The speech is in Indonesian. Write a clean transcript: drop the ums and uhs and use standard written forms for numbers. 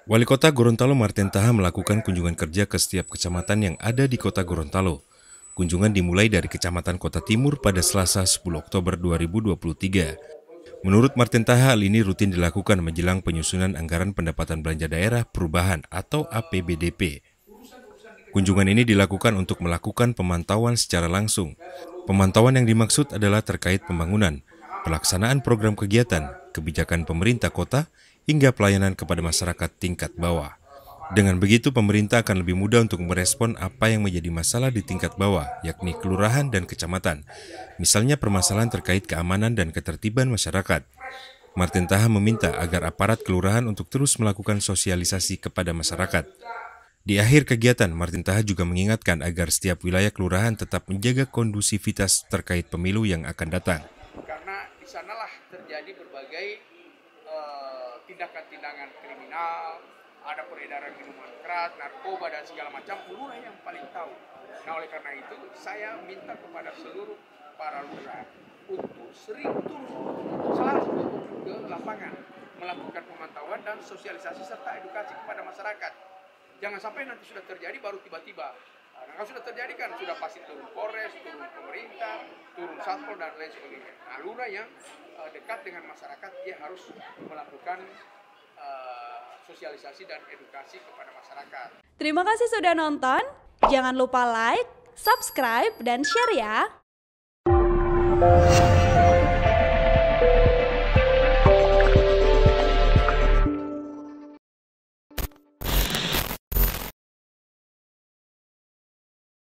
Wali Kota Gorontalo Martin Taha melakukan kunjungan kerja ke setiap kecamatan yang ada di Kota Gorontalo. Kunjungan dimulai dari Kecamatan Kota Timur pada Selasa 10 Oktober 2023. Menurut Martin Taha, hal ini rutin dilakukan menjelang penyusunan anggaran pendapatan belanja daerah perubahan atau APBDP. Kunjungan ini dilakukan untuk melakukan pemantauan secara langsung. Pemantauan yang dimaksud adalah terkait pembangunan, pelaksanaan program kegiatan, kebijakan pemerintah kota, hingga pelayanan kepada masyarakat tingkat bawah. Dengan begitu, pemerintah akan lebih mudah untuk merespon apa yang menjadi masalah di tingkat bawah, yakni kelurahan dan kecamatan. Misalnya permasalahan terkait keamanan dan ketertiban masyarakat. Martin Taha meminta agar aparat kelurahan untuk terus melakukan sosialisasi kepada masyarakat. Di akhir kegiatan, Martin Taha juga mengingatkan agar setiap wilayah kelurahan tetap menjaga kondusivitas terkait pemilu yang akan datang. Karena di sanalah terjadi berbagai tindakan-tindakan kriminal, ada peredaran minuman keras, narkoba dan segala macam, lurah yang paling tahu. Nah, oleh karena itu saya minta kepada seluruh para lurah untuk sering turun selalu ke lapangan, melakukan pemantauan dan sosialisasi serta edukasi kepada masyarakat. Jangan sampai nanti sudah terjadi baru tiba-tiba. Nah, kalau sudah terjadi kan sudah pasti turun Polres, turun pemerintah, turun Satpol dan lain sebagainya. Nah, lurah yang dekat dengan masyarakat dia harus melakukan sosialisasi dan edukasi kepada masyarakat. Terima kasih sudah nonton. Jangan lupa like, subscribe, dan share ya.